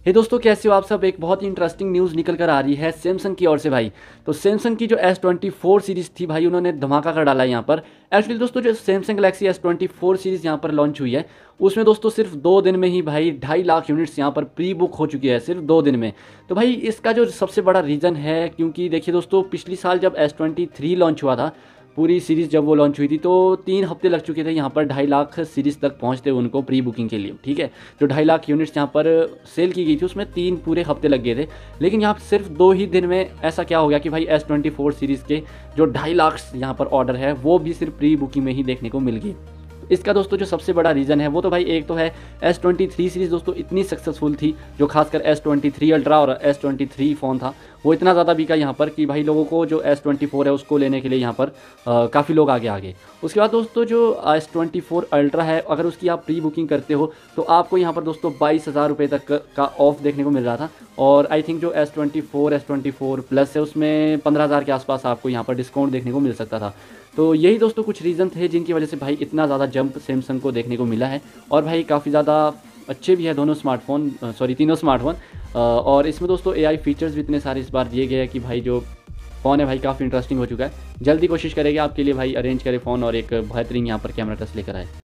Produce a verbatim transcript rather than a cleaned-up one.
हे दोस्तों, कैसे हो आप सब। एक बहुत ही इंटरेस्टिंग न्यूज़ निकल कर आ रही है सैमसंग की ओर से भाई। तो सैमसंग की जो एस ट्वेंटी फोर सीरीज़ थी भाई, उन्होंने धमाका कर डाला है यहाँ पर। एक्चुअली दोस्तों, जो Samsung Galaxy S twenty four series यहाँ पर लॉन्च हुई है, उसमें दोस्तों सिर्फ दो दिन में ही भाई ढाई लाख यूनिट्स यहाँ पर प्री बुक हो चुकी है, सिर्फ दो दिन में। तो भाई इसका जो सबसे बड़ा रीज़न है, क्योंकि देखिए दोस्तों, पिछली साल जब एस ट्वेंटी थ्री लॉन्च हुआ था, पूरी सीरीज़ जब वो लॉन्च हुई थी, तो तीन हफ्ते लग चुके थे यहाँ पर ढाई लाख सीरीज़ तक पहुँचते उनको प्री बुकिंग के लिए। ठीक है, जो ढाई लाख यूनिट्स यहाँ पर सेल की गई थी, उसमें तीन पूरे हफ्ते लग गए थे। लेकिन यहाँ सिर्फ दो ही दिन में ऐसा क्या हो गया कि भाई एस ट्वेंटी फोर सीरीज़ के जो ढाई लाख यहाँ पर ऑर्डर है, वो भी सिर्फ प्री बुकिंग में ही देखने को मिल गई। इसका दोस्तों जो सबसे बड़ा रीज़न है वो तो भाई एक तो है एस ट्वेंटी थ्री सीरीज़ दोस्तों इतनी सक्सेसफुल थी, जो खासकर एस ट्वेंटी थ्री अल्ट्रा और एस ट्वेंटी थ्री फ़ोन था, वो इतना ज़्यादा बिका यहाँ पर कि भाई लोगों को जो एस ट्वेंटी फोर है उसको लेने के लिए यहाँ पर काफ़ी लोग आगे आगे। उसके बाद दोस्तों जो एस ट्वेंटी फोर अल्ट्रा है, अगर उसकी आप प्री बुकिंग करते हो तो आपको यहाँ पर दोस्तों बाईस हज़ार रुपये तक का ऑफ देखने को मिल रहा था। और आई थिंक जो S twenty four S twenty four plus है, उसमें पंद्रह हज़ार के आसपास आपको यहाँ पर डिस्काउंट देखने को मिल सकता था। तो यही दोस्तों कुछ रीज़न थे जिनकी वजह से भाई इतना ज़्यादा जंप सैमसंग को देखने को मिला है। और भाई काफ़ी ज़्यादा अच्छे भी है दोनों स्मार्टफोन, सॉरी तीनों स्मार्टफोन। और इसमें दोस्तों एआई फीचर्स भी इतने सारे इस बार दिए गए हैं कि भाई जो फ़ोन है भाई काफ़ी इंटरेस्टिंग हो चुका है। जल्दी कोशिश करेंगे आपके लिए भाई अरेंज करें फ़ोन और एक बेहतरीन यहाँ पर कैमरा टच लेकर आए।